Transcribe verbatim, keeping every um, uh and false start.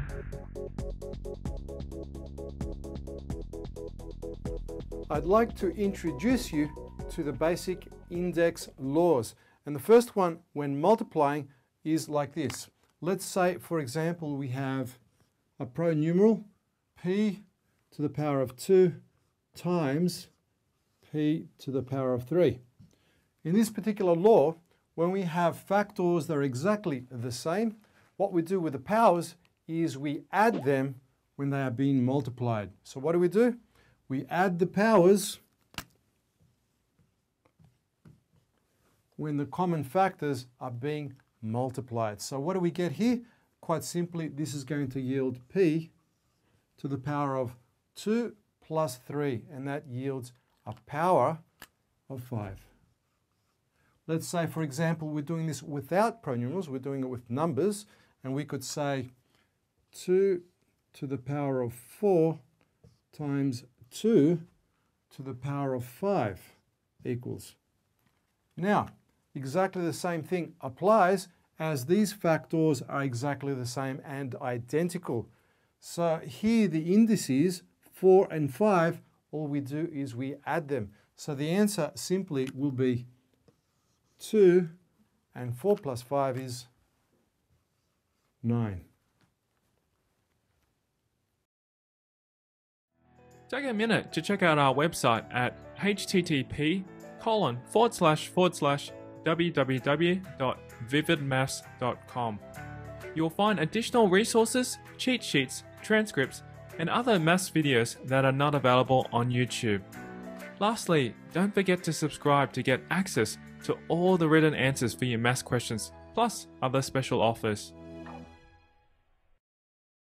I'd like to introduce you to the basic index laws. And the first one, when multiplying, is like this. Let's say, for example, we have a pronumeral, p to the power of two times p to the power of three. In this particular law, when we have factors that are exactly the same, what we do with the powers is we add them when they are being multiplied. So what do we do? We add the powers when the common factors are being multiplied. So what do we get here? Quite simply, this is going to yield p to the power of two plus three, and that yields a power of five. Let's say, for example, we're doing this without pronumerals, we're doing it with numbers, and we could say two to the power of four times two to the power of five equals. Now, exactly the same thing applies, as these factors are exactly the same and identical. So here the indices four and five, all we do is we add them. So the answer simply will be two, and four plus five is nine. Take a minute to check out our website at http colon forward slash forward slash www dot vivid maths dot com. You'll find additional resources, cheat sheets, transcripts, and other maths videos that are not available on YouTube. Lastly, don't forget to subscribe to get access to all the written answers for your maths questions, plus other special offers.